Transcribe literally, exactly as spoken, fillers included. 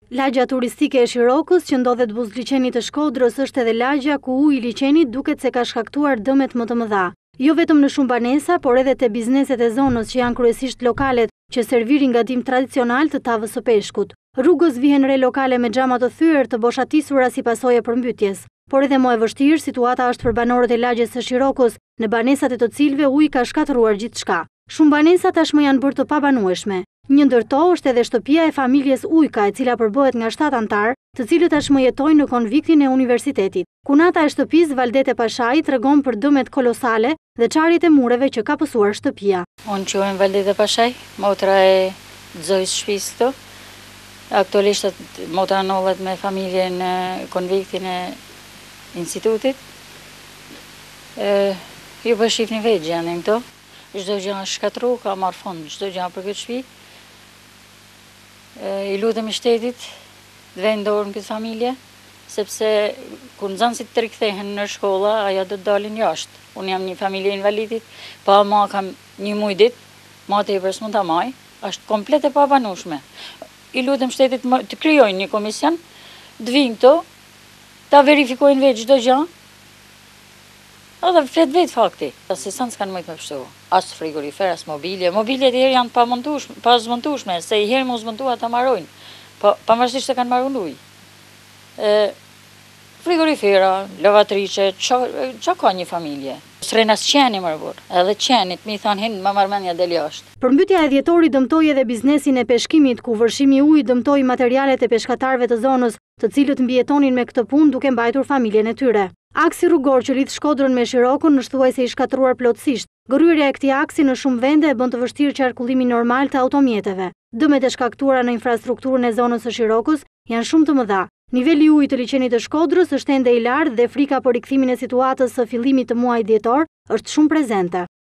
Lagja turistike e Shirokës, që ndodhet buz liçenit të Shkodrës, është edhe lagja ku uji i liçenit duket se ka shkaktuar dëmet më të mëdha. Jo vetëm në shumë banesa, por edhe te bizneset e zonës që janë kryesisht lokalet, që servirin gatim tradicional të tavës së peshkut. Rrugës vihen re lokale me xhama të thyer të boshatisura si pasojë e përmbytjes. Por edhe më e vështirë situata është për banorët e lagjes së Shirokës, në banesat e të cilëve uji ka shkatëruar gjithçka. Shumë banesa tashmë janë bërë të pabanueshme. Një ndër to është edhe shtëpia e familjes Ujka, e cila përbohet nga shtatë antar, të cilët tashmë jetojnë në konviktin e universitetit. Kunata e shtëpisë Valdete Pashai tregon për dëmet kolosale dhe çarjet e mureve që ka pësuar shtëpia. Unë quhem Valdete Pashai, motra e zojës shtëpisë këtu. Aktualisht motra ndollet me familjen në konviktin e institutit. E, ju po shihni vetë janë këto. Çdo gjë është shkatruar, ka marrë fund çdo gjë për këtë shtëpi. I lutem shtetit të vënë dorë në këtë familje, sepse kur nxënësit të rikthehen në shkolla, ajo do të dalin jashtë. Unë jam një familje invalidit, pa ma kam një muj ditë, ma tepër s'mund ta maj, është komplet e pabanueshme. I lutem shtetit të krijojnë një komision, të vinë këto, ta verifikojnë vetë çdo gjë. Edhe flet vetë fakti. Se sa s'kan mëjt me pështu. As frigorifer, as mobilje. Mobiljet e herë janë pa montueshme, pa zmontueshme, se i herë mu zmontua ta marrojnë. Pa, pavarësisht se kanë marrë ujë. Frigorifera, lavatriçe, çka ka një familje? S'rrenas qeni më rëbur. Edhe qenit, mi thanë hinë, ma marrëmendja del jashtë. Përmbytja e dhjetorit dëmtoi edhe biznesin e peshkimit, ku vërshimi ujit dëmtoi materialet e peshkatarëve të zonës, të cilët mbijetonin me këtë punë duke mbajtur familjen e tyre. Aksi rrugor që lidh Shkodrën me Shirokën është thuajse i shkatruar plotësisht. Gëryrja e këtij aksi në shumë vende e bën të vështirë qarkullimin normal të automjeteve. Dëmet e shkaktuara në infrastrukturën e zonës së Shirokës janë shumë të mëdha. Niveli i ujit të liçenit të Shkodrës është ende i lartë dhe frika për rikthimin e situatës së fillimit të muajit dhjetor është shumë prezente.